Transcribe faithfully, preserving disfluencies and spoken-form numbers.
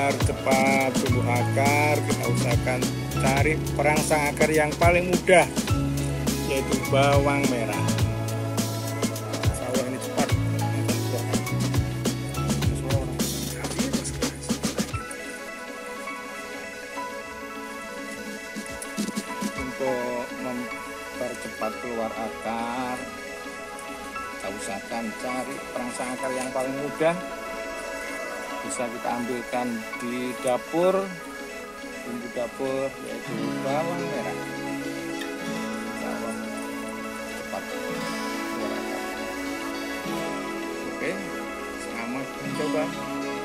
biar cepat tumbuh akar, kita usahakan cari perangsang akar yang paling mudah, yaitu bawang merah. Sawah ini cepat. Untuk mempercepat keluar akar, kita usahakan cari perangsang akar yang paling mudah. Bisa kita ambilkan di dapur, bumbu dapur, yaitu bawang merah. Bawang cepat keluar akar. Oke, selamat mencoba.